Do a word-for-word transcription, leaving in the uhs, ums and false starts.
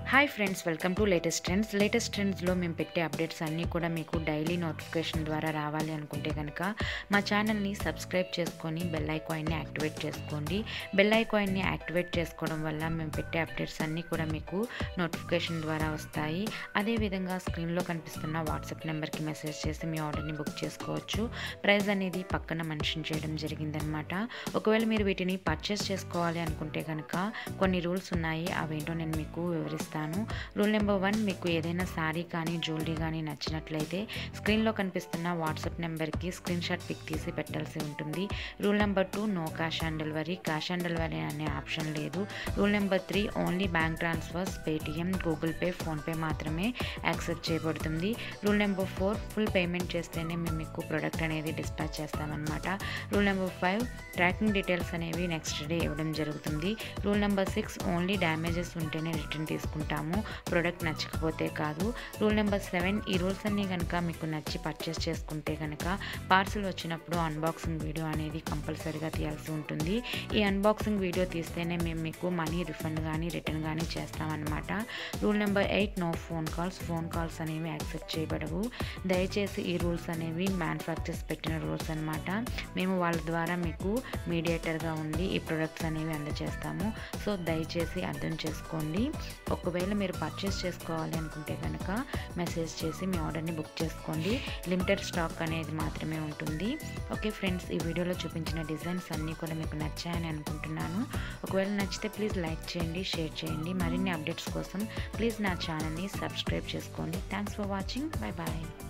Hi friends, welcome to latest trends. Latest ట్రెండ్స్లో మేము పెట్టే అప్డేట్స్ అన్నీ కూడా మీకు డైలీ నోటిఫికేషన్ ద్వారా రావాలి అనుకుంటే కనుక మా ఛానల్ని సబ్స్క్రైబ్ చేసుకొని బెల్ ఐకాన్ని యాక్టివేట్ చేసుకోండి. బెల్ ఐకాన్ని యాక్టివేట్ చేసుకోవడం వల్ల మేము పెట్టే అప్డేట్స్ అన్నీ కూడా మీకు నోటిఫికేషన్ ద్వారా వస్తాయి. అదేవిధంగా స్క్రీన్లో కనిపిస్తున్న వాట్సాప్ నెంబర్కి మెసేజ్ చేసి మీ ఆర్డర్ని బుక్ చేసుకోవచ్చు. ప్రైస్ అనేది పక్కన మెన్షన్ చేయడం జరిగిందనమాట. ఒకవేళ మీరు వీటిని పర్చేస్ చేసుకోవాలి అనుకుంటే కనుక కొన్ని రూల్స్ ఉన్నాయి, అవేంటో నేను మీకు వివరిస్తాను. రూల్ నెంబర్ వన్, మీకు ఏదైనా శారీ కానీ జ్యువెలరీ కానీ నచ్చినట్లయితే స్క్రీన్లో కనిపిస్తున్న వాట్సాప్ నెంబర్కి స్క్రీన్ షాట్ పిక్ తీసి పెట్టాల్సి ఉంటుంది. Rule number two, no cash on delivery. Cash on delivery అనే ఆప్షన్ లేదు. Rule number three, only bank transfers, Paytm, Google Pay, PhonePe మాత్రమే యాక్సెప్ట్ చేయబడుతుంది. Rule number four, full payment చేస్తేనే మేము మీకు ప్రోడక్ట్ అనేది డిస్పాచ్ చేస్తామన్నమాట. Rule number five, tracking details అనేవి నెక్స్ట్ డే ఇవ్వడం జరుగుతుంది. Rule number six, only damages ఉంటేనే రిటర్న్ తీసుకుంటాము, ప్రోడక్ట్ నచ్చకపోతే కాదు. రూల్ నెంబర్ సెవెన్, ఈ రూల్స్ అన్నీ కనుక మీకు నచ్చి పర్చేస్ చేసుకుంటే కనుక పార్సిల్ వచ్చినప్పుడు అన్బాక్సింగ్ వీడియో అనేది కంపల్సరీగా తీయాల్సి ఉంటుంది. ఈ అన్బాక్సింగ్ వీడియో తీస్తేనే మేము మీకు మనీ రిఫండ్ కానీ రిటర్న్ కానీ చేస్తామన్నమాట. Rule number eight, no phone calls. Phone calls అనేవి యాక్సెప్ట్ చేయబడవు. దయచేసి ఈ రూల్స్ అనేవి మ్యానుఫ్యాక్చర్స్ పెట్టిన రూల్స్ అనమాట. మేము వాళ్ళ ద్వారా మీకు మీడియేటర్గా ఉండి ఈ ప్రొడక్ట్స్ అనేవి అందజేస్తాము. సో దయచేసి అర్థం చేసుకోండి. ఒకవేళ మీరు పర్చేస్ చేసుకోవాలి అనుకుంటే కనుక మెసేజ్ చేసి మీ ఆర్డర్ని బుక్ చేసుకోండి. లిమిటెడ్ స్టాక్ అనేది మాత్రమే ఉంటుంది. ఓకే ఫ్రెండ్స్, ఈ వీడియోలో చూపించిన డిజైన్స్ అన్నీ కూడా మీకు నచ్చాయని అనుకుంటున్నాను. ఒకవేళ నచ్చితే ప్లీజ్ లైక్ చేయండి, షేర్ చేయండి. మరిన్ని అప్డేట్స్ కోసం ప్లీజ్ నా ఛానల్ని సబ్స్క్రైబ్ చేసుకోండి. Thanks for watching. Bye bye.